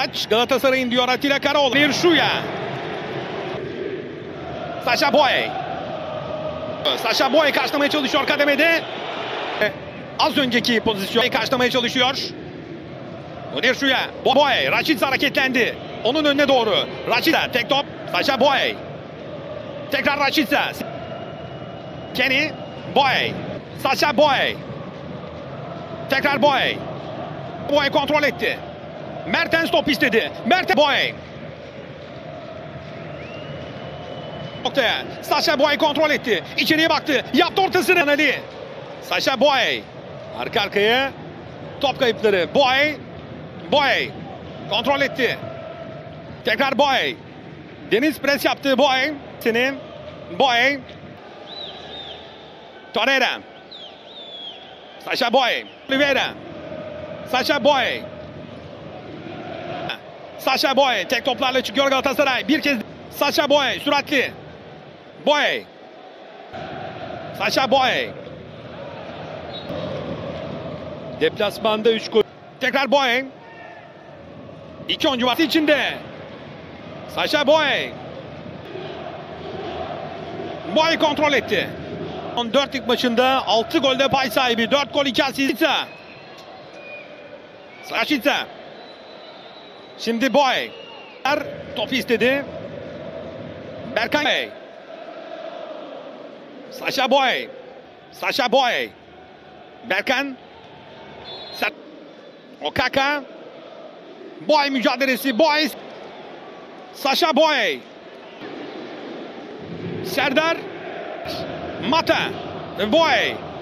Taç Galatasaray'ın diyor Atilla Karaoğlu. Bir şuya. Sacha Boey. Sacha Boey karşılamaya çalışıyor kademede. Az önceki pozisyon karşılamaya çalışıyor. Bir şuya. Boey. Rashica hareketlendi. Onun önüne doğru. Rashica tek top. Sacha Boey. Tekrar Rashica. Kenny. Boey. Sacha Boey. Tekrar Boey. Boey kontrol etti. Mertens top istedi. Mertens Boey. Noktaya. Sacha Boey kontrol etti. İçeriye baktı. Yaptı ortasını. Ali. Sacha Boey. Arka arkaya. Top kayıpları. Boey. Boey. Kontrol etti. Tekrar Boey. Deniz pres yaptı Boey. Senin. Boey. Torreira. Sacha Boey. Oliveira. Sacha Boey. Sacha Boey. Tek toplarla çıkıyor Galatasaray. Bir kez Sacha Boey. Süratli. Boey. Sacha Boey. Deplasmanda 3 gol. Tekrar Boey. İki oyuncu var içinde. Sacha Boey. Boey kontrol etti. 14 lig maçında 6 golde pay sahibi. 4 gol 2 asist. Rashica. Şimdi Boey. Topu istedi. Berkan Bey. Sacha Boey. Sacha Boey. Berkan. Okaka. Boey mücadelesi. Boey. Sacha Boey. Serdar. Mata. Boey.